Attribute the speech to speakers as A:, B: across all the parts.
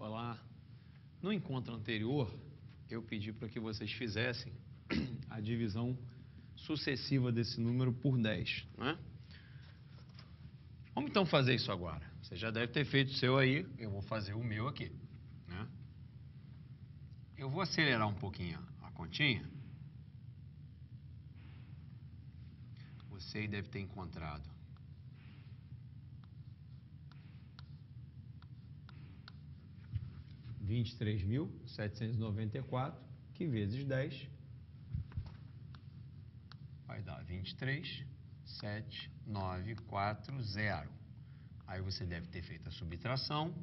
A: Olá. No encontro anterior, eu pedi para que vocês fizessem a divisão sucessiva desse número por 10, né? Vamos então fazer isso agora. Você já deve ter feito o seu aí, eu vou fazer o meu aqui, né? Eu vou acelerar um pouquinho a continha. Você aí deve ter encontrado 23.794, que vezes 10 vai dar 23.790. Aí você deve ter feito a subtração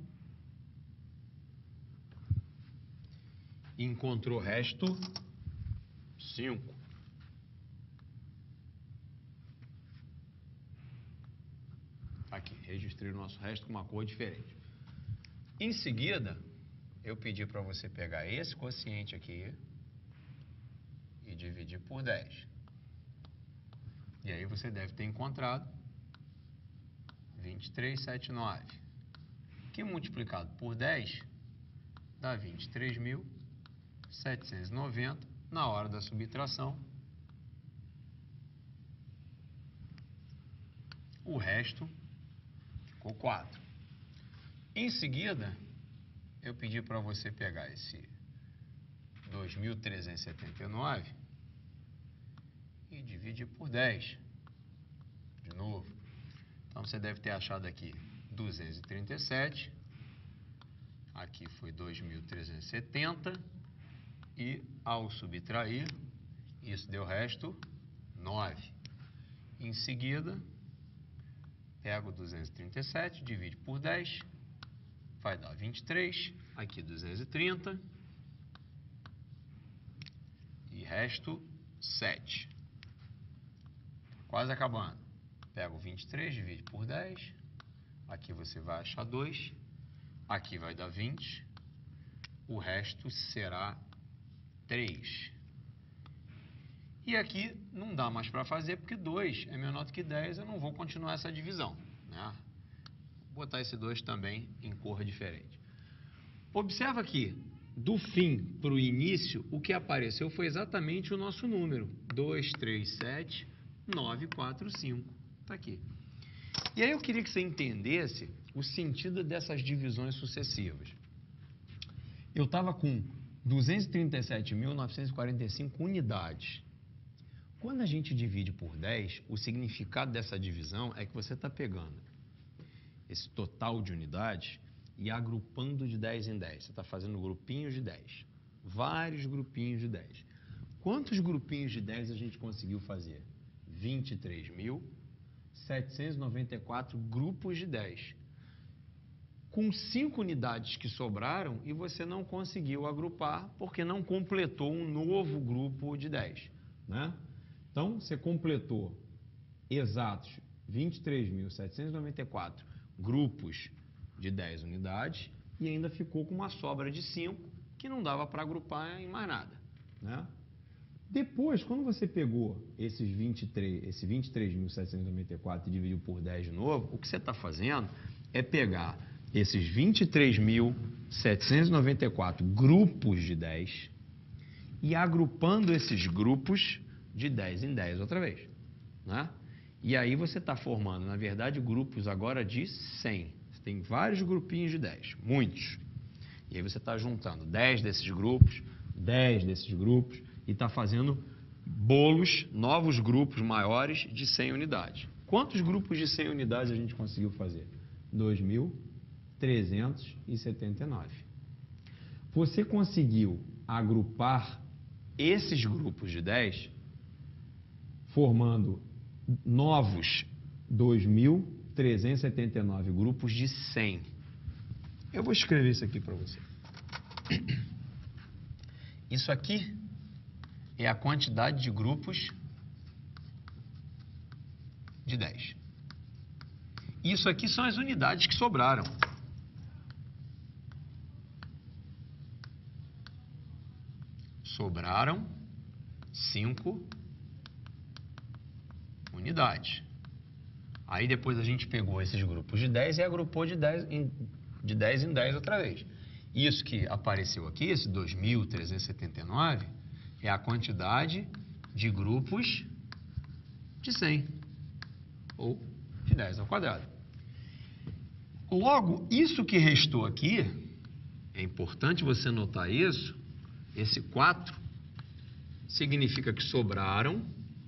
A: e encontrou o resto 5. Aqui, registrei o nosso resto com uma cor diferente. Em seguida, eu pedi para você pegar esse quociente aqui e dividir por 10. E aí você deve ter encontrado 23.790, que multiplicado por 10 dá 23.790 na hora da subtração. O resto ficou 4. Em seguida, eu pedi para você pegar esse 2.379 e dividir por 10. De novo. Então, você deve ter achado aqui 237. Aqui foi 2.370. E, ao subtrair, isso deu resto 9. Em seguida, pego 237, divide por 10. Vai dar 23. Aqui 230. E resto 7. Quase acabando. Pego 23, divide por 10. Aqui você vai achar 2. Aqui vai dar 20. O resto será 3. E aqui não dá mais para fazer, porque 2 é menor do que 10. Eu não vou continuar essa divisão, né? Vou botar esse 2 também em cor diferente. Observa aqui, do fim para o início, o que apareceu foi exatamente o nosso número. 237.945. Está aqui. E aí eu queria que você entendesse o sentido dessas divisões sucessivas. Eu estava com 237.945 unidades. Quando a gente divide por 10, o significado dessa divisão é que você está pegando esse total de unidades e agrupando de 10 em 10. Você está fazendo grupinhos de 10. Vários grupinhos de 10. Quantos grupinhos de 10 a gente conseguiu fazer? 23.794 grupos de 10. Com 5 unidades que sobraram e você não conseguiu agrupar porque não completou um novo grupo de 10, né? Então, você completou exatos 23.794 grupos de 10 unidades e ainda ficou com uma sobra de 5 que não dava para agrupar em mais nada, né? Depois, quando você pegou esse 23.794 e dividiu por 10 de novo, o que você está fazendo é pegar esses 23.794 grupos de 10 e agrupando esses grupos de 10 em 10 outra vez, né? E aí você está formando, na verdade, grupos agora de 100. Você tem vários grupinhos de 10, muitos. E aí você está juntando 10 desses grupos, 10 desses grupos e está fazendo bolos, novos grupos maiores de 100 unidades. Quantos grupos de 100 unidades a gente conseguiu fazer? 2.379. Você conseguiu agrupar esses grupos de 10 formando novos 2.379 grupos de 100. Eu vou escrever isso aqui para você. Isso aqui é a quantidade de grupos de 10. Isso aqui são as unidades que sobraram. Sobraram 5 unidades. Aí depois a gente pegou esses grupos de 10 e agrupou de 10 em 10 outra vez. Isso que apareceu aqui, esse 2.379, é a quantidade de grupos de 100, ou de 10 ao quadrado. Logo, isso que restou aqui, é importante você notar isso, esse 4 significa que sobraram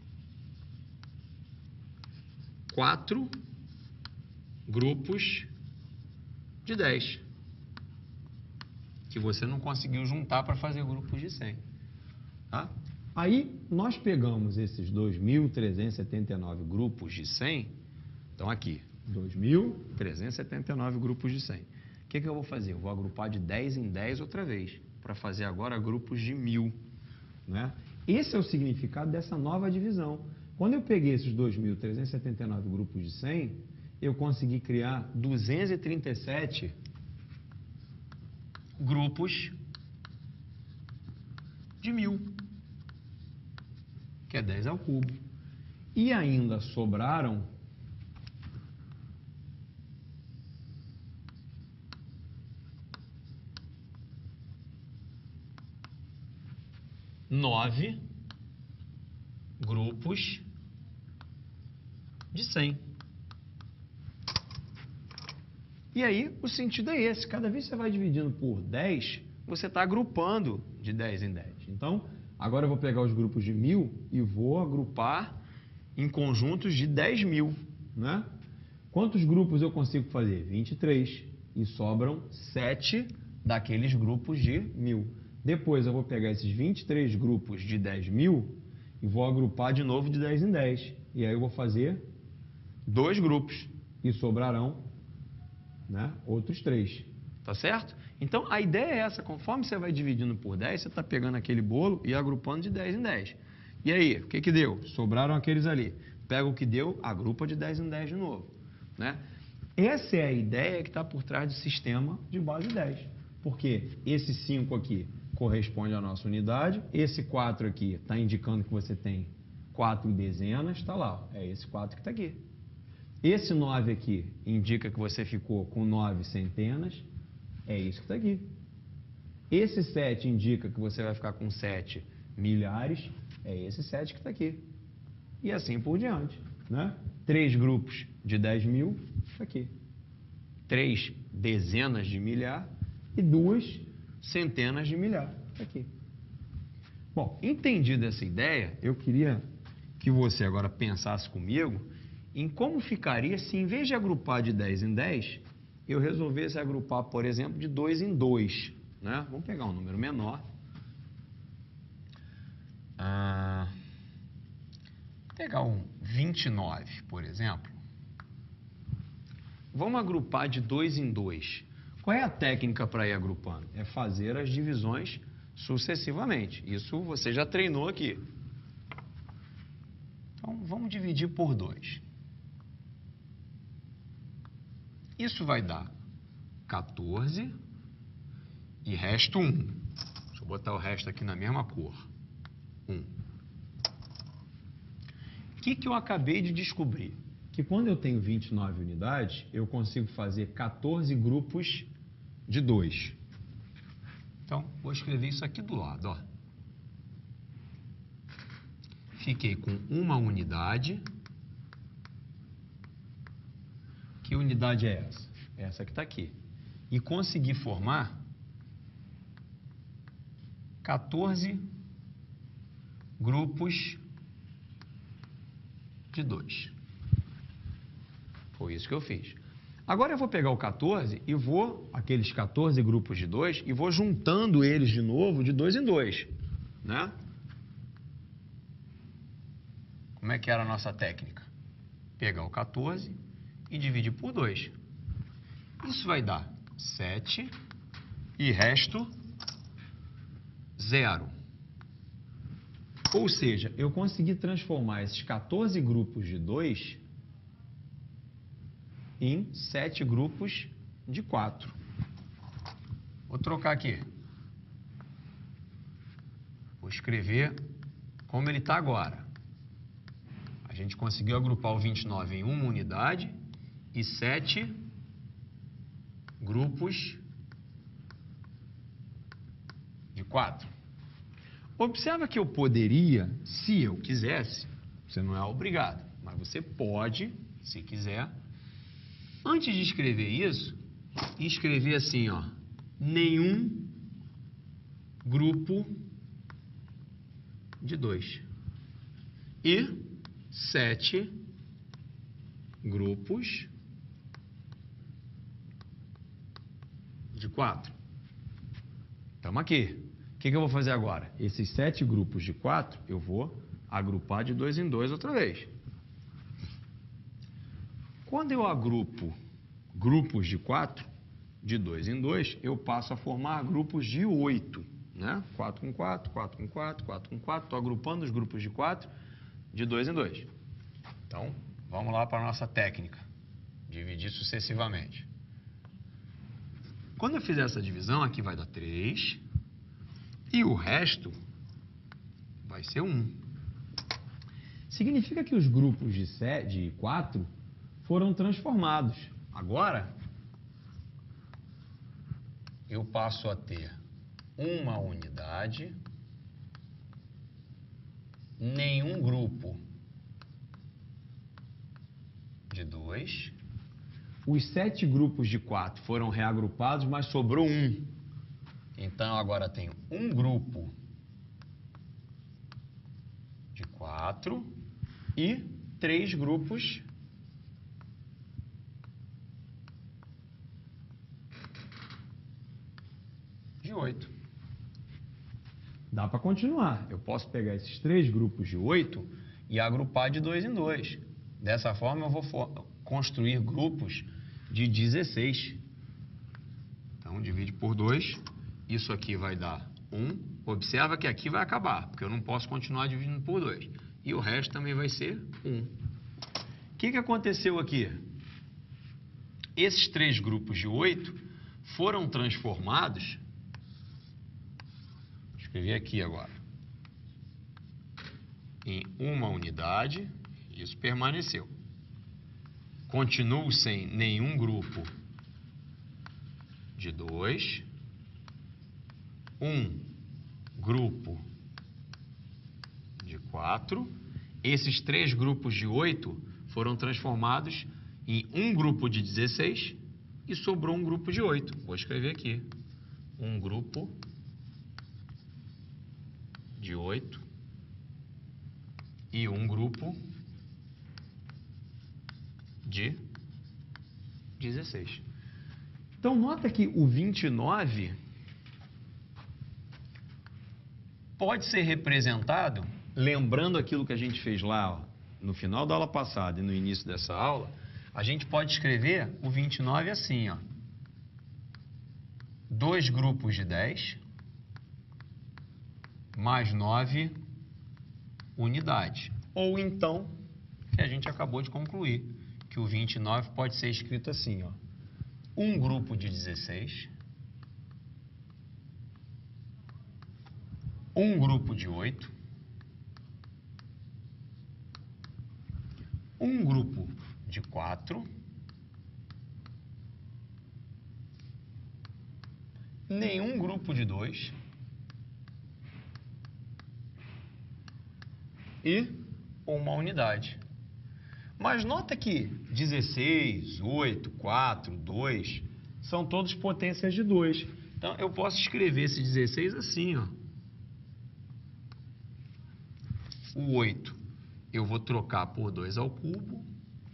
A: 4 grupos de 10, que você não conseguiu juntar para fazer grupos de 100. Tá? Aí, nós pegamos esses 2.379 grupos de 100, então aqui, 2.379 grupos de 100. O que eu vou fazer? Eu vou agrupar de 10 em 10 outra vez, para fazer agora grupos de 1.000. Né? Esse é o significado dessa nova divisão. Quando eu peguei esses 2.379 grupos de 100, eu consegui criar 237 grupos de 1.000, que é 10 ao cubo. E ainda sobraram 9 grupos de 100. E aí, o sentido é esse. Cada vez que você vai dividindo por 10, você está agrupando de 10 em 10. Então, agora eu vou pegar os grupos de 1.000 e vou agrupar em conjuntos de 10.000. Né? Quantos grupos eu consigo fazer? 23. E sobram 7 daqueles grupos de 1.000. Depois eu vou pegar esses 23 grupos de 10.000 e vou agrupar de novo de 10 em 10. E aí eu vou fazer 2 grupos e sobrarão, né, outros 3. Tá certo? Então a ideia é essa: conforme você vai dividindo por 10, você está pegando aquele bolo e agrupando de 10 em 10. E aí, o que que deu? Sobraram aqueles ali. Pega o que deu, agrupa de 10 em 10 de novo. Né? Essa é a ideia que está por trás do sistema de base 10. Porque esse 5 aqui corresponde à nossa unidade, esse 4 aqui está indicando que você tem 4 dezenas, está lá, é esse 4 que está aqui. Esse 9 aqui indica que você ficou com 9 centenas, é isso que está aqui. Esse 7 indica que você vai ficar com 7 milhares, é esse 7 que está aqui. E assim por diante. Né? 3 grupos de 10.000, aqui. 3 dezenas de milhar e 2 centenas de milhar, aqui. Bom, entendida essa ideia, eu queria que você agora pensasse comigo em como ficaria se, em vez de agrupar de 10 em 10, eu resolvesse agrupar, por exemplo, de 2 em 2. Né? Vamos pegar um número menor. Pegar um 29, por exemplo. Vamos agrupar de 2 em 2. Qual é a técnica para ir agrupando? É fazer as divisões sucessivamente. Isso você já treinou aqui. Então, vamos dividir por 2. Isso vai dar 14 e resto 1. Deixa eu botar o resto aqui na mesma cor. 1. O que eu acabei de descobrir? Que quando eu tenho 29 unidades, eu consigo fazer 14 grupos de 2. Então, vou escrever isso aqui do lado. Ó. Fiquei com uma unidade. Que unidade é essa? Essa que está aqui. E consegui formar 14 grupos de 2. Foi isso que eu fiz. Agora eu vou pegar o 14 e vou, aqueles 14 grupos de 2, e vou juntando eles de novo de 2 em 2. Né? Como é que era a nossa técnica? Pegar o 14 e dividir por 2. Isso vai dar 7 e resto 0. Ou seja, eu consegui transformar esses 14 grupos de 2 em 7 grupos de 4. Vou trocar aqui. Vou escrever como ele está agora. A gente conseguiu agrupar o 29 em uma unidade e 7 grupos 4. Observa que eu poderia, se eu quisesse, você não é obrigado, mas você pode, se quiser, antes de escrever isso, escrever assim, ó, nenhum grupo de 2 e 7 grupos de 4. Estamos aqui. O que eu vou fazer agora? Esses 7 grupos de 4, eu vou agrupar de 2 em 2 outra vez. Quando eu agrupo grupos de 4, de 2 em 2, eu passo a formar grupos de 8, né? 4 com 4, 4 com 4, 4 com 4. Estou agrupando os grupos de 4 de 2 em 2. Então, vamos lá para a nossa técnica. Dividir sucessivamente. Quando eu fizer essa divisão, aqui vai dar 3 e o resto vai ser 1. Significa que os grupos de 4 foram transformados. Agora, eu passo a ter uma unidade, nenhum grupo de 2. Os 7 grupos de 4 foram reagrupados, mas sobrou 1. Então, agora tenho um grupo de 4 e 3 grupos de 8. Dá para continuar. Eu posso pegar esses 3 grupos de 8 e agrupar de 2 em 2. Dessa forma, eu vou construir grupos de 16. Então, divide por 2. Isso aqui vai dar 1. Observa que aqui vai acabar, porque eu não posso continuar dividindo por 2. E o resto também vai ser 1. O que aconteceu aqui? Esses 3 grupos de 8 foram transformados. Vou escrever aqui agora. Em uma unidade. Isso permaneceu. Continuo sem nenhum grupo de 2. Um grupo de 4. Esses 3 grupos de 8 foram transformados em um grupo de 16 e sobrou um grupo de 8. Vou escrever aqui. Um grupo de 8 e um grupo de 16. Então, nota que o 29 pode ser representado, lembrando aquilo que a gente fez lá, ó, no final da aula passada e no início dessa aula, a gente pode escrever o 29 assim, ó. 2 grupos de 10 mais 9 unidades. Ou então, que a gente acabou de concluir, que o 29 pode ser escrito assim, ó. Um grupo de 16, um grupo de 8, um grupo de 4, nenhum grupo de 2 e uma unidade. Mas nota que 16, 8, 4, 2 são todos potências de 2. Então, eu posso escrever esse 16 assim, ó. O 8 eu vou trocar por 2 ao cubo.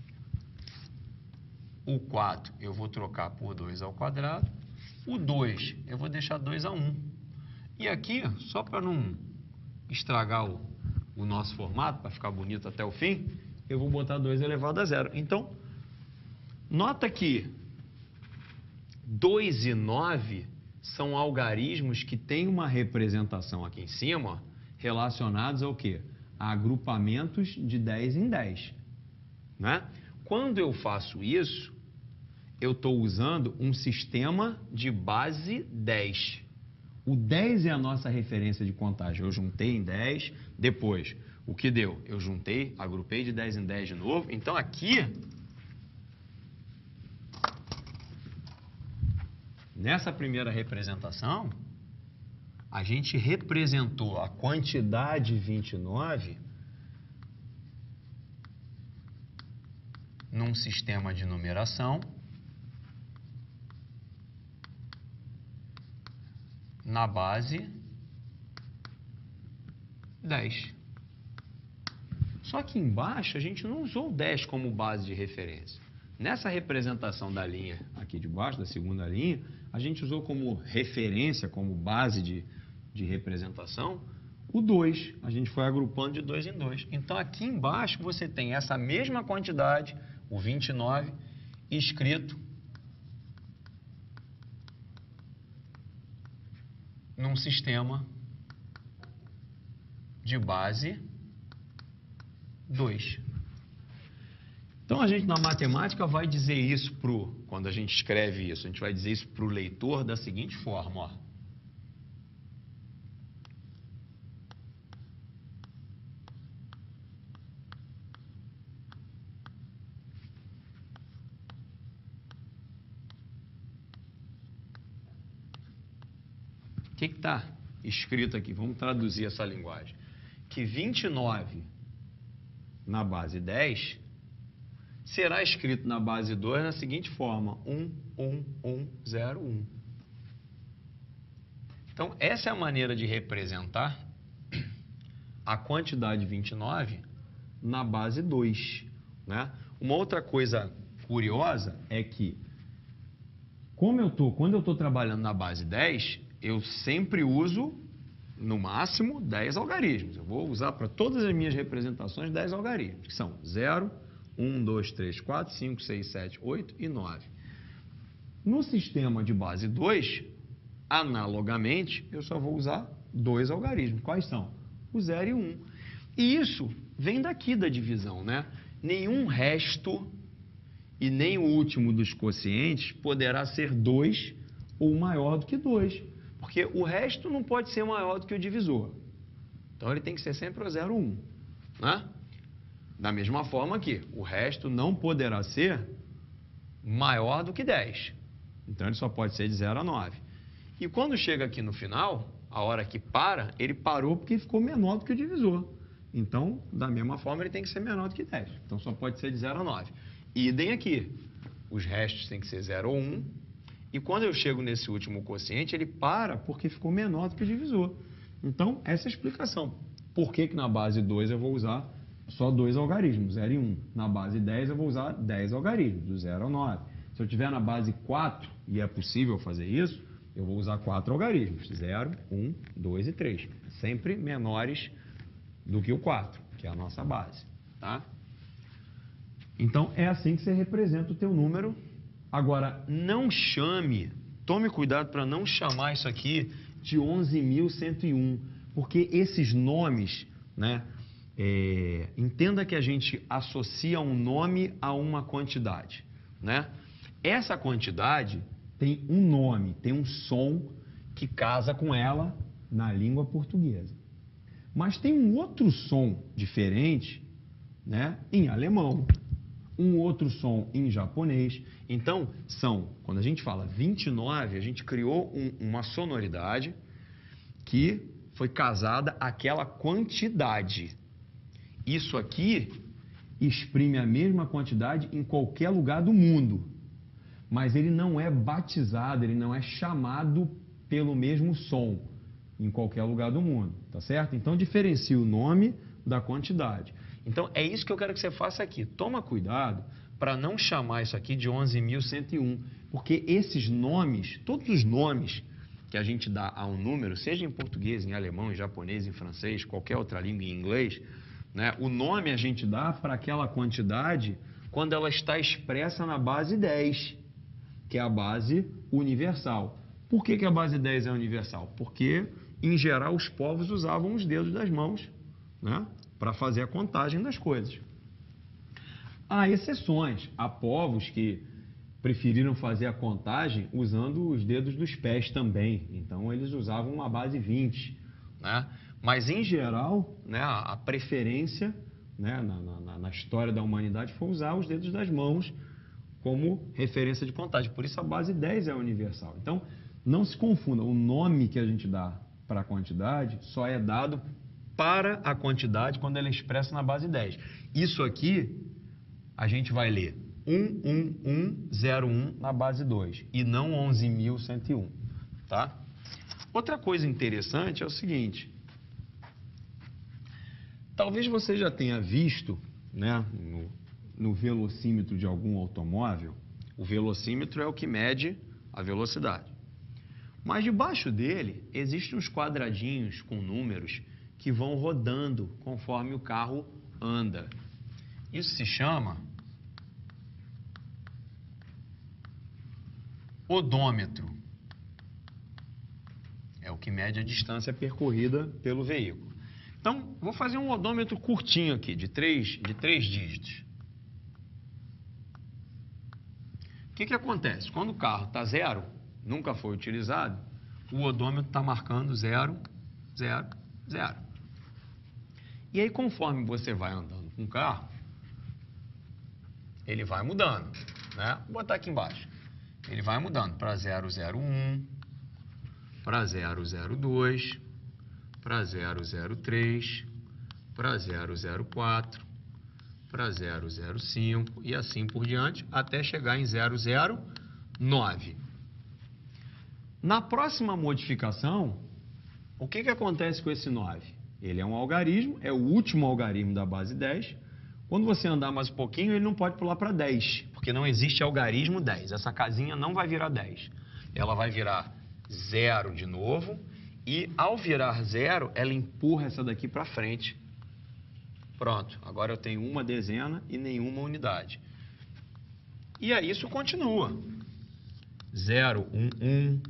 A: O 4 eu vou trocar por 2 ao quadrado. O 2 eu vou deixar 2 a 1. E aqui, só para não estragar o nosso formato, para ficar bonito até o fim, eu vou botar 2 elevado a 0. Então, nota que 2 e 9 são algarismos que têm uma representação aqui em cima, ó, relacionados ao quê? A agrupamentos de 10 em 10. Né? Quando eu faço isso, eu estou usando um sistema de base 10. O 10 é a nossa referência de contagem. Eu juntei em 10, depois, o que deu? Eu juntei, agrupei de 10 em 10 de novo. Então, aqui, nessa primeira representação, a gente representou a quantidade 29 num sistema de numeração na base 10. Só que embaixo a gente não usou o 10 como base de referência. Nessa representação da linha aqui de baixo, da segunda linha, a gente usou como referência, como base de representação, o 2. A gente foi agrupando de 2 em 2. Então aqui embaixo você tem essa mesma quantidade, o 29, escrito num sistema de base 2. Então, a gente na matemática vai dizer isso quando a gente escreve isso, a gente vai dizer isso para o leitor da seguinte forma, ó. O que está escrito aqui? Vamos traduzir essa linguagem. Que 29 na base 10 será escrito na base 2 na seguinte forma: 1, 1, 1, 0, 1. Então, essa é a maneira de representar a quantidade 29 na base 2, né? Uma outra coisa curiosa é que, quando eu estou trabalhando na base 10, eu sempre uso, no máximo, 10 algarismos. Eu vou usar para todas as minhas representações 10 algarismos, que são 0, 1, 2, 3, 4, 5, 6, 7, 8 e 9. No sistema de base 2, analogamente, eu só vou usar 2 algarismos. Quais são? O 0 e o 1. E isso vem daqui da divisão, né? Nenhum resto e nem o último dos quocientes poderá ser 2 ou maior do que 2. Porque o resto não pode ser maior do que o divisor. Então, ele tem que ser sempre o 0 ou 1, né? Da mesma forma que o resto não poderá ser maior do que 10. Então, ele só pode ser de 0 a 9. E quando chega aqui no final, a hora que para, ele parou porque ficou menor do que o divisor. Então, da mesma forma, ele tem que ser menor do que 10. Então, só pode ser de 0 a 9. Idem aqui. Os restos têm que ser 0 ou 1. E quando eu chego nesse último quociente, ele para porque ficou menor do que o divisor. Então, essa é a explicação. Por que na base 2 eu vou usar só 2 algarismos, 0 e 1? Na base 10 eu vou usar 10 algarismos, do 0 ao 9. Se eu tiver na base 4, e é possível fazer isso, eu vou usar 4 algarismos, 0, 1, 2 e 3. Sempre menores do que o 4, que é a nossa base, tá? Então, é assim que você representa o teu número. Agora, não chame, tome cuidado para não chamar isso aqui de 11.101, porque esses nomes, né, entenda que a gente associa um nome a uma quantidade, né? Essa quantidade tem um nome, tem um som que casa com ela na língua portuguesa. Mas tem um outro som diferente, né, em alemão, um outro som em japonês. Então, quando a gente fala 29, a gente criou uma sonoridade que foi casada àquela quantidade. Isso aqui exprime a mesma quantidade em qualquer lugar do mundo, mas ele não é batizado, ele não é chamado pelo mesmo som em qualquer lugar do mundo, tá certo? Então, diferencia o nome da quantidade. Então, é isso que eu quero que você faça aqui. Toma cuidado para não chamar isso aqui de 11.101, porque esses nomes, todos os nomes que a gente dá a um número, seja em português, em alemão, em japonês, em francês, qualquer outra língua, em inglês, né, o nome a gente dá para aquela quantidade quando ela está expressa na base 10, que é a base universal. Por que a base 10 é universal? Porque, em geral, os povos usavam os dedos das mãos, né, para fazer a contagem das coisas. Há exceções. Há povos que preferiram fazer a contagem usando os dedos dos pés também. Então, eles usavam uma base 20. Né? Mas, em geral, né, a preferência, né, na história da humanidade foi usar os dedos das mãos como referência de contagem. Por isso, a base 10 é universal. Então, não se confunda. O nome que a gente dá para a quantidade só é dado para a quantidade quando ela é expressa na base 10. Isso aqui a gente vai ler 11101 na base 2 e não 11.101, tá? Outra coisa interessante é o seguinte, talvez você já tenha visto, né, no velocímetro de algum automóvel, o velocímetro é o que mede a velocidade. Mas debaixo dele existem uns quadradinhos com números que vão rodando conforme o carro anda. Isso se chama odômetro. É o que mede a distância percorrida pelo veículo. Então, vou fazer um odômetro curtinho aqui, de três dígitos. O que acontece? Quando o carro está zero, nunca foi utilizado, o odômetro está marcando 0, 0, 0. E aí, conforme você vai andando com o carro, ele vai mudando, né? Vou botar aqui embaixo. Ele vai mudando para 001, para 002, para 003, para 004, para 005 e assim por diante, até chegar em 009. Na próxima modificação, o que acontece com esse 9? Ele é um algarismo, é o último algarismo da base 10. Quando você andar mais um pouquinho, ele não pode pular para 10, porque não existe algarismo 10. Essa casinha não vai virar 10. Ela vai virar 0 de novo e, ao virar 0, ela empurra essa daqui para frente. Pronto, agora eu tenho uma dezena e nenhuma unidade. E aí isso continua. 011,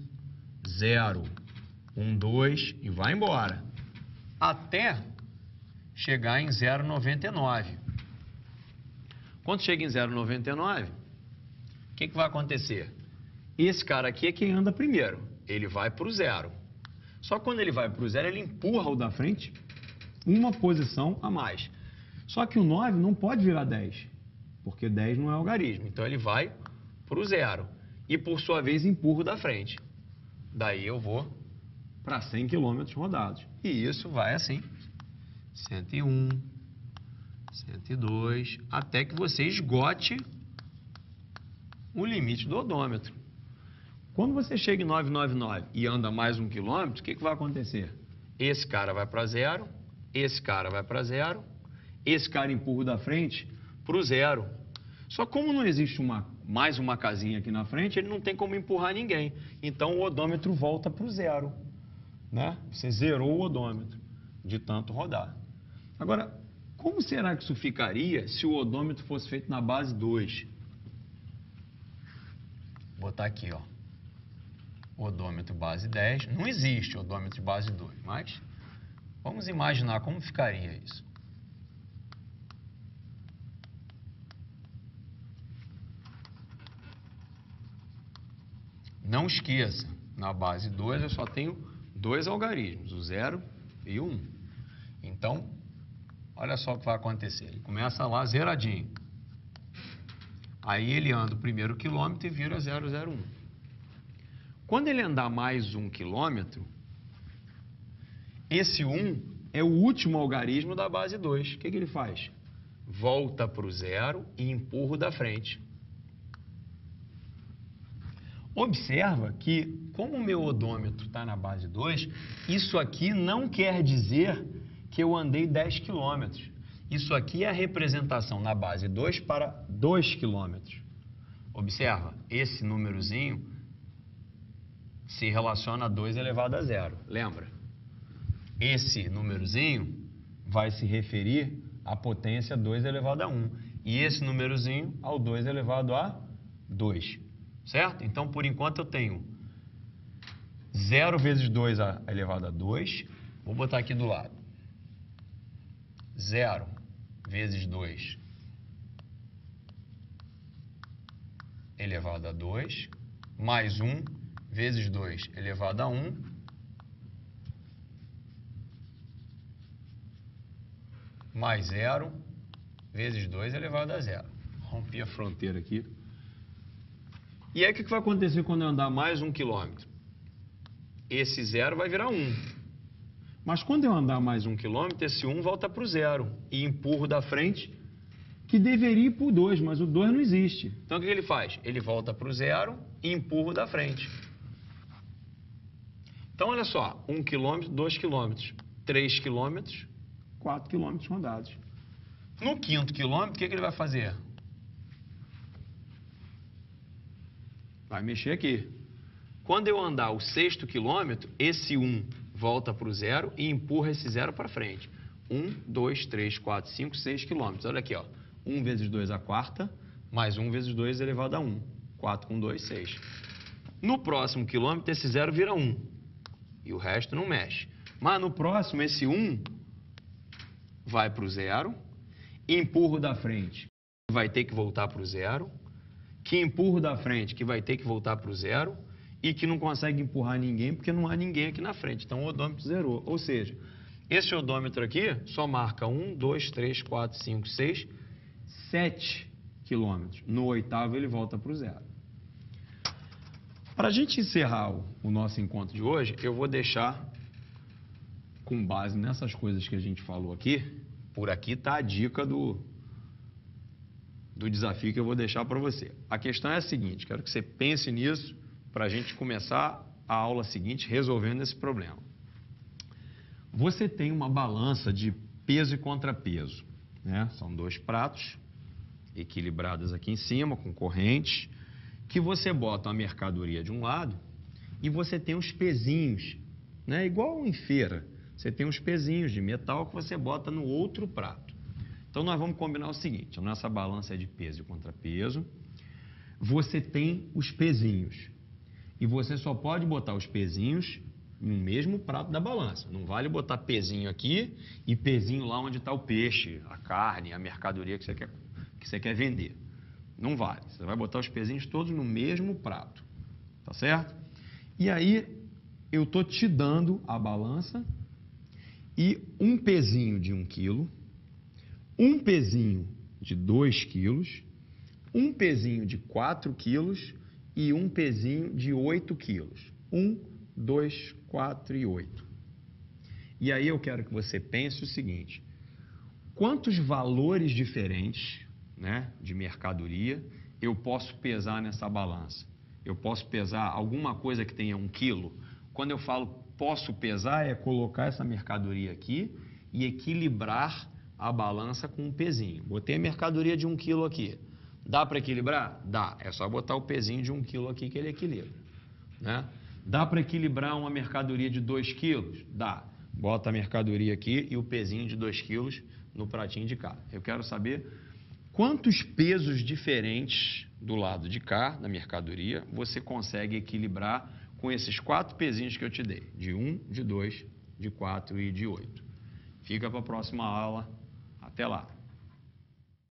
A: 012 e vai embora. Até chegar em 099. Quando chega em 0,99, o que vai acontecer? Esse cara aqui é quem anda primeiro. Ele vai para o 0. Só que quando ele vai para o 0, ele empurra o da frente uma posição a mais. Só que o 9 não pode virar 10, porque 10 não é algarismo. Então ele vai para o 0 e, por sua vez, empurra o da frente. Daí eu vou para 100 km rodados. E isso vai assim, 101... 102, até que você esgote o limite do odômetro. Quando você chega em 999 e anda mais 1 quilômetro, o que vai acontecer? Esse cara vai para 0, esse cara vai para 0, esse cara empurra da frente para o 0. Só como não existe mais uma casinha aqui na frente, ele não tem como empurrar ninguém. Então o odômetro volta para o 0, né? Você zerou o odômetro de tanto rodar. Agora, como será que isso ficaria se o odômetro fosse feito na base 2? Vou botar aqui, ó. Odômetro base 10. Não existe odômetro de base 2, mas vamos imaginar como ficaria isso. Não esqueça, na base 2 eu só tenho dois algarismos, o 0 e o 1. Então, olha só o que vai acontecer. Ele começa lá zeradinho. Aí ele anda o primeiro quilômetro e vira 001. Quando ele andar mais 1 quilômetro, esse 1 é o último algarismo da base 2. O que ele faz? Volta para o 0 e empurra o da frente. Observa que, como o meu odômetro está na base 2, isso aqui não quer dizer que eu andei 10 quilômetros. Isso aqui é a representação na base 2 para 2 quilômetros. Observa, esse númerozinho se relaciona a 2 elevado a 0. Lembra? Esse númerozinho vai se referir à potência 2 elevado a 1. E esse númerozinho ao 2 elevado a 2. Certo? Então, por enquanto, eu tenho 0 vezes 2 elevado a 2. Vou botar aqui do lado. 0 vezes 2 elevado a 2, mais 1 vezes 2 elevado a 1, mais 0 vezes 2 elevado a 0. Rompi a fronteira aqui. E aí, o que vai acontecer quando eu andar mais 1 quilômetro? Esse 0 vai virar 1. Mas quando eu andar mais 1 quilômetro, esse 1 volta para o 0 e empurro da frente, que deveria ir para o 2, mas o 2 não existe. Então, o que ele faz? Ele volta para o 0 e empurro da frente. Então, olha só, 1 quilômetro, 2 quilômetros, 3 quilômetros, 4 quilômetros rodados. No 5º quilômetro, o que ele vai fazer? Vai mexer aqui. Quando eu andar o 6º quilômetro, esse 1 volta para o 0 e empurra esse 0 para frente. 1, 2, 3, 4, 5, 6 quilômetros. Olha aqui, ó. 1 vezes 2 a quarta, mais 1 vezes 2 elevado a 1. 4 com 2, 6. No próximo quilômetro, esse 0 vira 1. E o resto não mexe. Mas no próximo, esse 1 vai para o 0. Empurro da frente, vai ter que voltar para o 0. Que empurro da frente, que vai ter que voltar para o 0. E que não consegue empurrar ninguém, porque não há ninguém aqui na frente. Então, o odômetro zerou. Ou seja, esse odômetro aqui só marca 1, 2, 3, 4, 5, 6, 7 quilômetros. No 8º, ele volta para o 0. Para a gente encerrar o nosso encontro de hoje, eu vou deixar, com base nessas coisas que a gente falou aqui, por aqui está a dica do desafio que eu vou deixar para você. A questão é a seguinte, quero que você pense nisso para a gente começar a aula seguinte resolvendo esse problema. Você tem uma balança de peso e contrapeso, né? São 2 pratos equilibrados aqui em cima, com correntes, que você bota a mercadoria de um lado e você tem os pezinhos, né? Igual em feira, você tem os pezinhos de metal que você bota no outro prato. Então, nós vamos combinar o seguinte, a nossa balança é de peso e contrapeso, você tem os pezinhos, e você só pode botar os pezinhos no mesmo prato da balança. Não vale botar pezinho aqui e pezinho lá onde está o peixe, a carne, a mercadoria que você quer vender. Não vale. Você vai botar os pezinhos todos no mesmo prato. Tá certo? E aí, eu estou te dando a balança e um pezinho de 1 quilo, um pezinho de 2 quilos, um pezinho de 4 quilos e um pezinho de 8 quilos. 1, 2, 4 e 8. E aí eu quero que você pense o seguinte, quantos valores diferentes, né, de mercadoria eu posso pesar nessa balança? Eu posso pesar alguma coisa que tenha 1 quilo? Quando eu falo posso pesar, é colocar essa mercadoria aqui e equilibrar a balança com um pezinho. Botei a mercadoria de 1 quilo aqui. Dá para equilibrar? Dá. É só botar o pezinho de 1 quilo aqui que ele equilibra, né? Dá para equilibrar uma mercadoria de 2 quilos? Dá. Bota a mercadoria aqui e o pezinho de 2 quilos no pratinho de cá. Eu quero saber quantos pesos diferentes do lado de cá, da mercadoria, você consegue equilibrar com esses 4 pezinhos que eu te dei. De 1, de 2, de 4 e de 8. Fica para a próxima aula. Até lá.